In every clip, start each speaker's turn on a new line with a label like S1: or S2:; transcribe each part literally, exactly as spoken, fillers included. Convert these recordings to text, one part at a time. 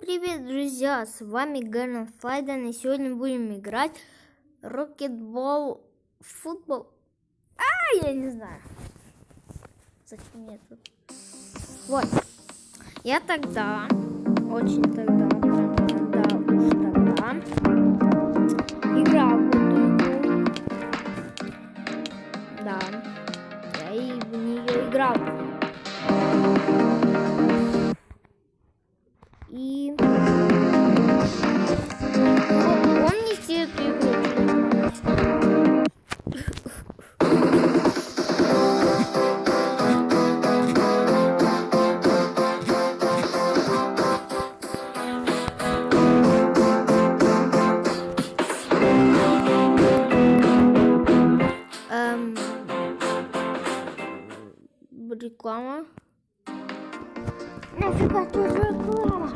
S1: Привет, друзья! С вами Гарнер Флайден, и сегодня будем играть рокетбол, футбол. А, я не знаю. Зачем мне тут? Вот. Я тогда, очень тогда, тогда, уж тогда играл в эту игру. Да. Я и в нее играл. И помните эту игру? Эм, реклама. Нафига тут реклама?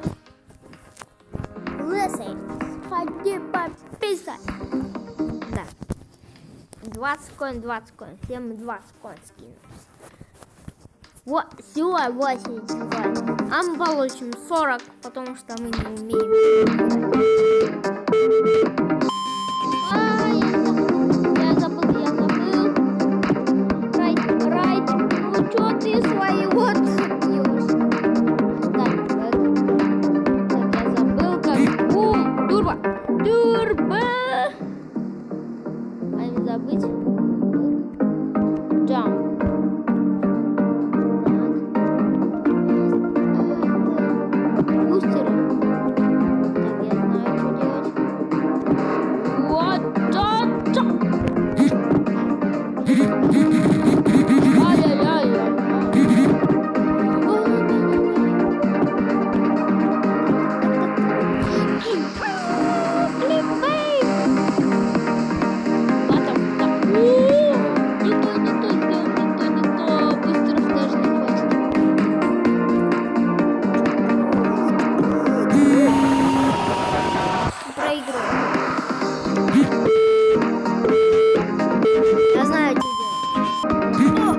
S1: Лысый, сходи подписать. Да. двадцать коин, двадцать коин. Всем двадцать коин скинулись. Вот, всего восемьдесят коин. А мы получим сорок, потому что мы не умеем. А, я забыл, я забыл, я забыл. Райт, райт, ну чё ты свои вот бьёшь? Так, так, так, я забыл, как бум, турбо, турбо. А не забыть. Джамп. Бустеры. Так, я знаю, что делать. Вот, да, да. Ай-яй-яй. Я знаю, что делать.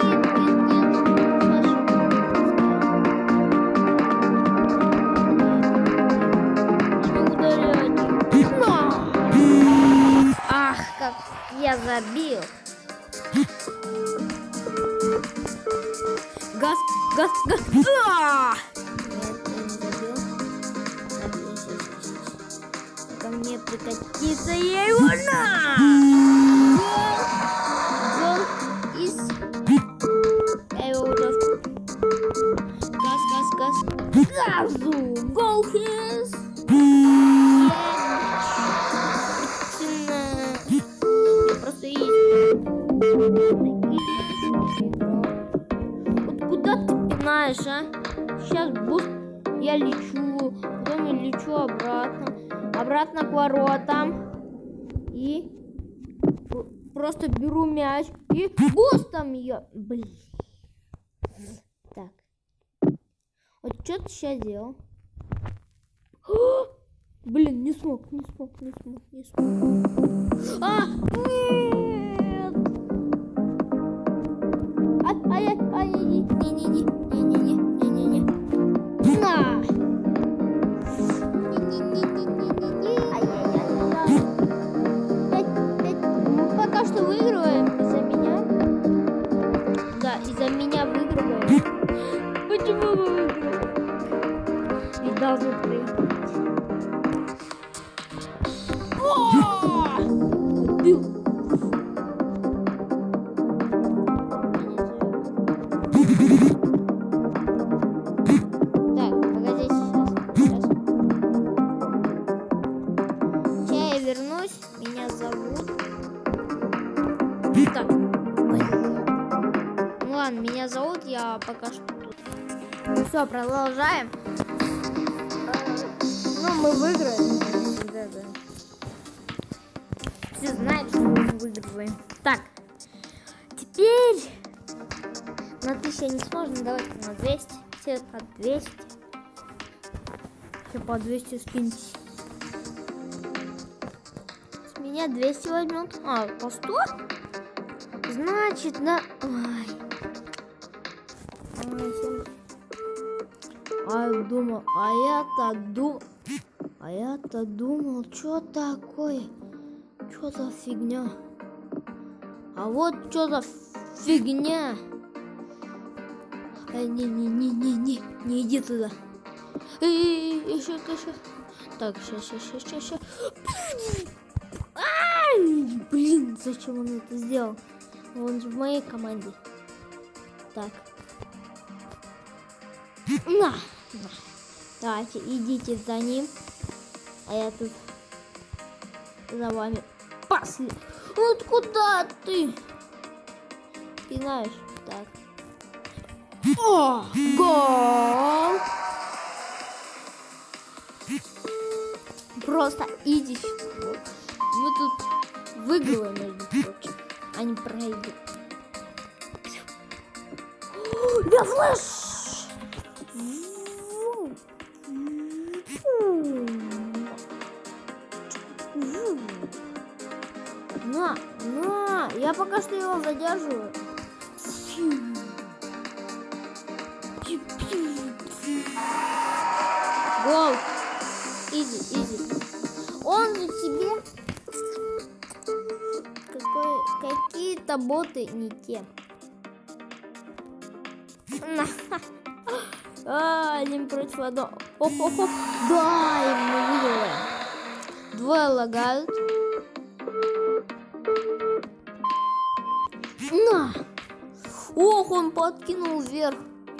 S1: Ах, как я забил. Газ, газ, газ. А! Нет, я не забил. Так, сейчас, сейчас, сейчас. Ко мне прикатиться, я его на! Гол, гол из... Я его уже... Газ, газ, газ. Газу! Гол хиз! Я просто есть. Вот куда ты пинаешь, а? Сейчас буст, я лечу, потом я лечу обратно, обратно к воротам и просто беру мяч и бустом ее. Блин. Так. Вот что ты сейчас делал? Блин, не смог, не смог, не смог, не смог. А, нет! Ай, ай, ай, не, не, не, не, не, не, не, не, не. На! Не, не, не, не, не, не, не. Ай, ай, ай, ай. Пять, пять. Мы пока что выигрываем из-за меня. Да, из-за меня выигрываем. Почему мы выигрываем? Ведь должны проиграть. Так, погоди, сейчас, сейчас. Сейчас я вернусь, меня зовут. Так, ну ладно, меня зовут, я пока что тут. Все, продолжаем. Ну, мы выиграем. Да, да. Все знают, что мы выигрываем. Так, теперь на тысячу не сложно, давайте на двести. Все по двести. Все по двести скиньте. С меня двести возьмут. А, по сто? Значит, на... Ой. А думал, а я-то думал, а я-то думал, что такое, что за фигня, а вот что за фигня, не-не-не-не-не, не иди туда, еще, еще, так, сейчас, сейчас, сейчас, сейчас, блин, зачем он это сделал, он же в моей команде, так. На, на. Давайте, идите за ним. А я тут за вами пошли. Вот куда ты? Ты знаешь, так. О, гол! Просто иди сюда. Мы тут выигрываем, между прочим, а не проигрываем. Я флеш! На, на, я пока что его задерживаю. Гол. Изи, изи. Он же себе какие-то боты не те. А, один против одного. Оп-оп-оп. Да, и мы выигрываем. Двое лагают. На! Ох, он подкинул вверх.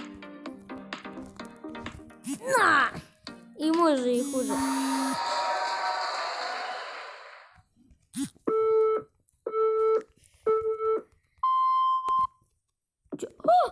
S1: На! И мы же их уже. Чё? О!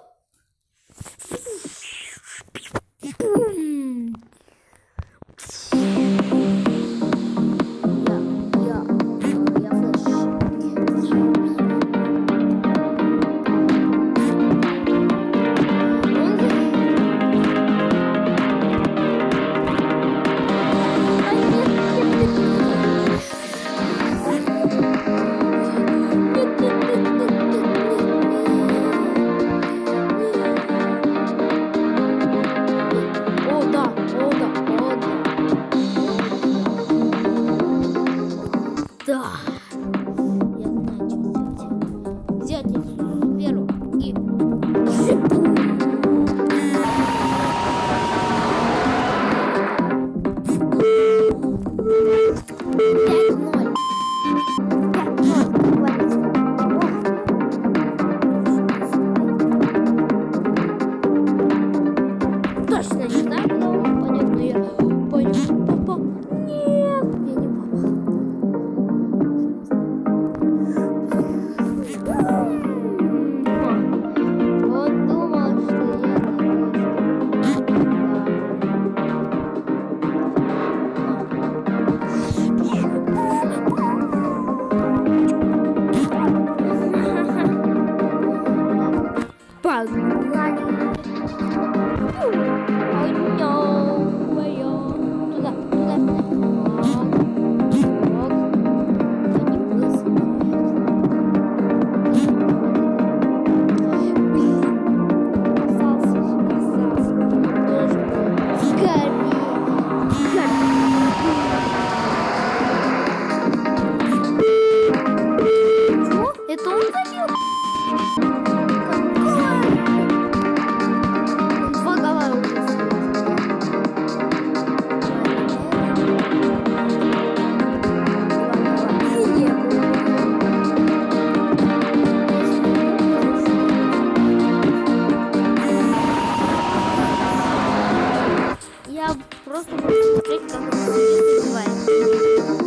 S1: Просто посмотреть, как он себе забивает.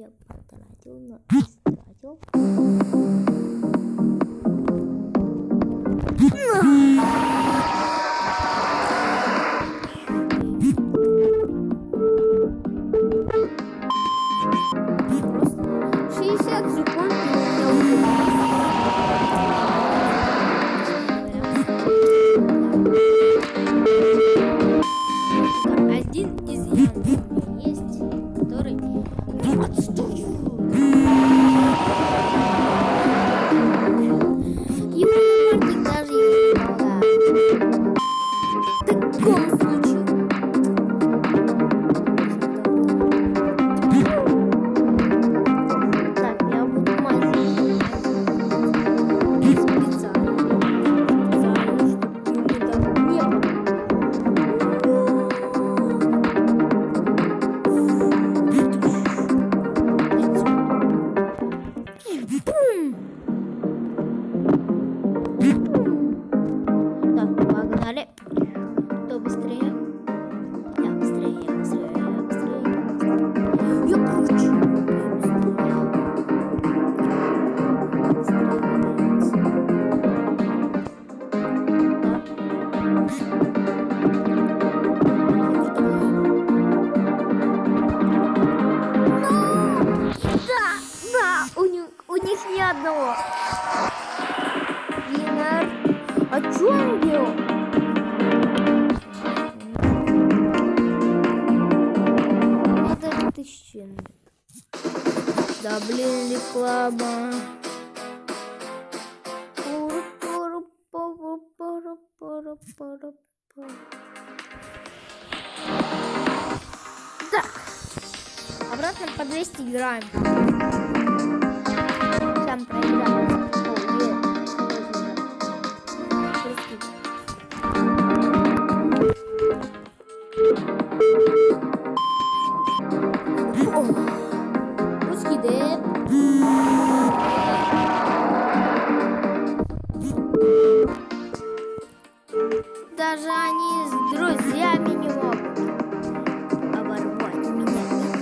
S1: я потратил, но истратил. шестьдесят секунд один изъян есть, который не отстаю. Его напарник даже не помогает. В таком случае. Так, я буду мазить. Специально. Специально, чтобы ему так не было. Так, погнали. Кто быстрее? Я быстрее, я быстрее, я быстрее, я быстрее. Я круче. Да, да, у них, у них ни одного. Винер. А чё он делал? Это тысяча нет. Да блин, реклама. Так. Обратно по двести играем. Сам проиграем. Русский деп. Даже они с друзьями не могут оборвать меня.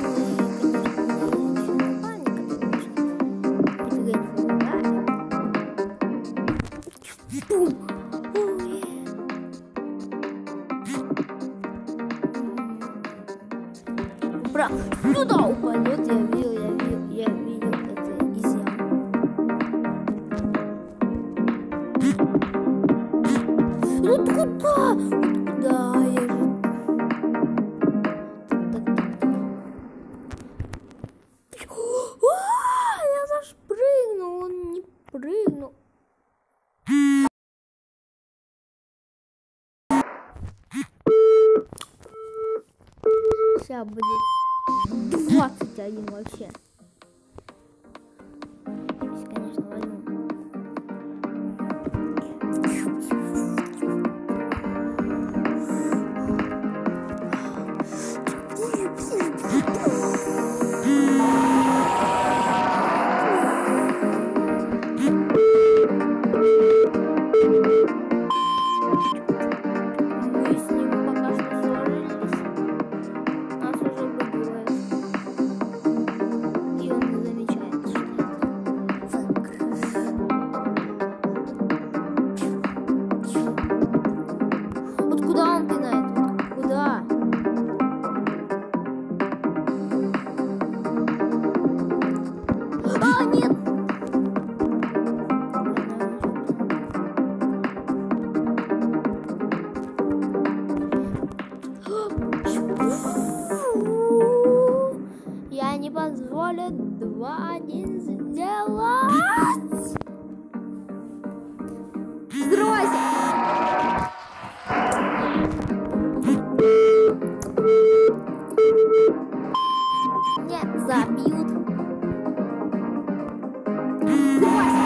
S1: Бра, сюда упадет, я видел, я видел, я видел это изъян. Ну куда? Куда я же? Так, так, так. А, я даже прыгнул, он не прыгнул. Сейчас будет двадцать один вообще. Если, конечно, возьму. Мы с ним пока что ссорились. Нас уже выигрывает. И он не замечает, что это выигрыш. Вот куда он пинает? Вот куда? А, нет! Я не позволю два один сделать. Взрывайся. Нет, забьют. Взрывайся.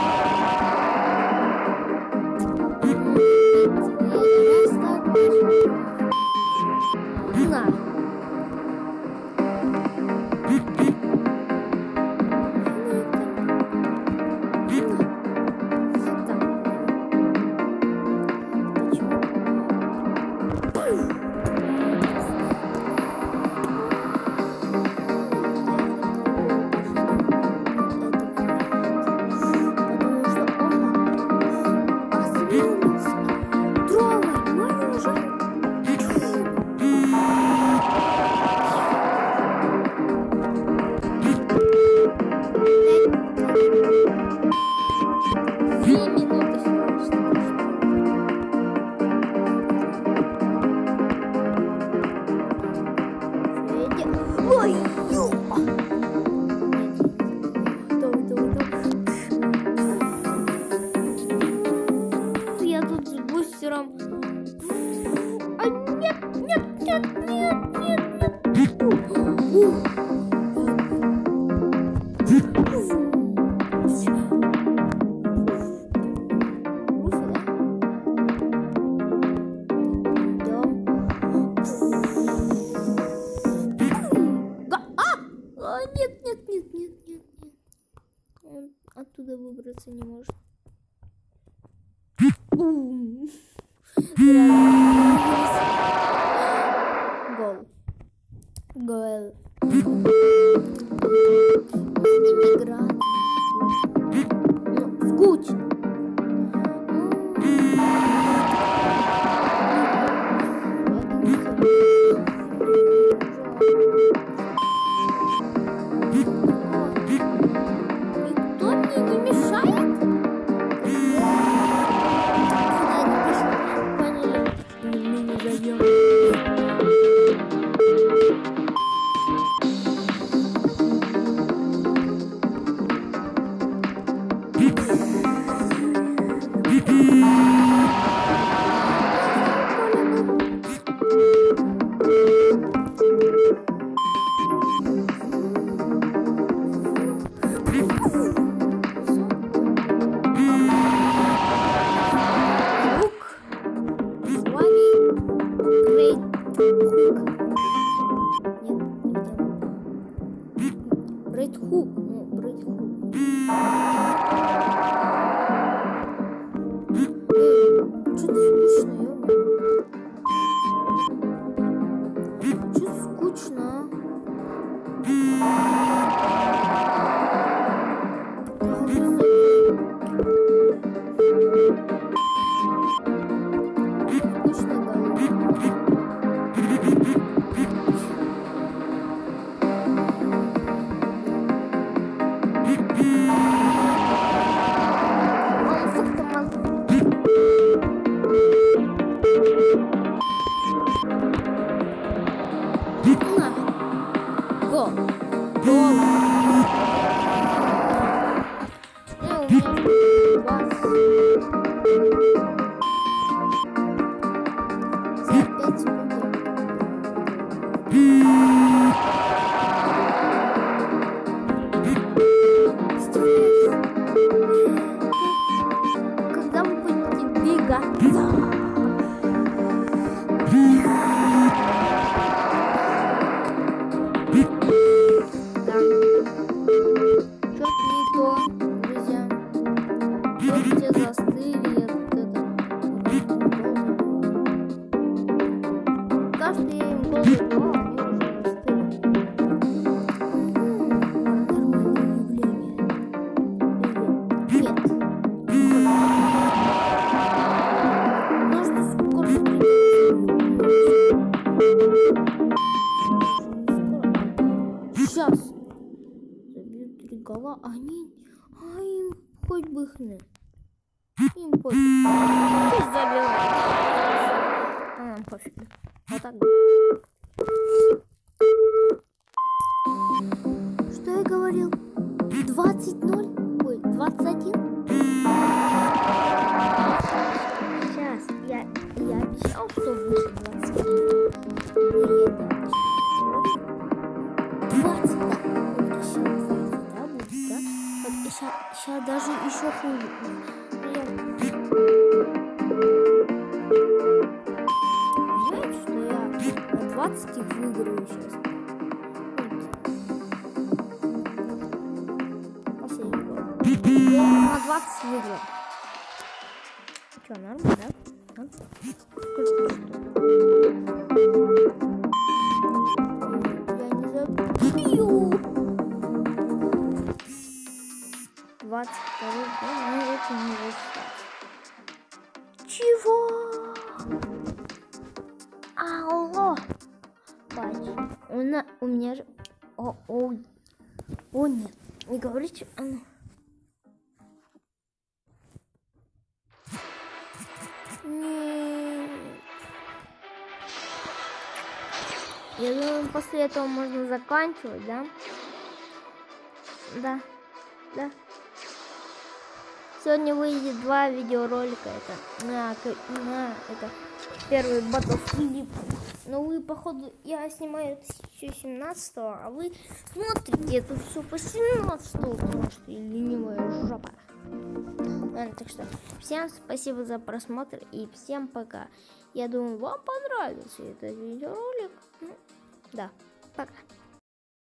S1: На. отсюда выбраться не может. Гол. Гол. Игра. Ну, скучно. Брейд Хук, ну, Брейд Хук. Что-то скучно, ё-моё. Что-то скучно. Гол. Гол. Ну, у меня вас. За пять секунд. Когда вы будете бегать? Сейчас забьют три гола, а они, а им хоть бы хны, им пофиг, пусть забивают, а нам пофиг, вот так. Что я говорил? двадцать ноль? Ой, двадцать один? Сейчас, я, я обещал, что выше двадцать один. двадцать, да. Вот еще двадцать, да, будет, да? Вот сейчас, сейчас даже еще хуже. Я... Знаете, что я на двадцать их выиграю сейчас? Последний гол. Я на двадцать выиграл. Что, нормально, да? двадцать второй гол, но это не высчитать. Чего? Алло! Пач, у, на, у меня же... О, о, о, нет, не говорите, а ну. Нет. Я думаю, после этого можно заканчивать, да? Да, да. Сегодня выйдет два видеоролика. Это на, на это первый Battlefield. Но вы, походу, я снимаю это еще семнадцатого, а вы смотрите это все по семнадцатому, потому что я ленивая жопа. Ладно, так что всем спасибо за просмотр и всем пока. Я думаю, вам понравился этот видеоролик. Ну, да, пока.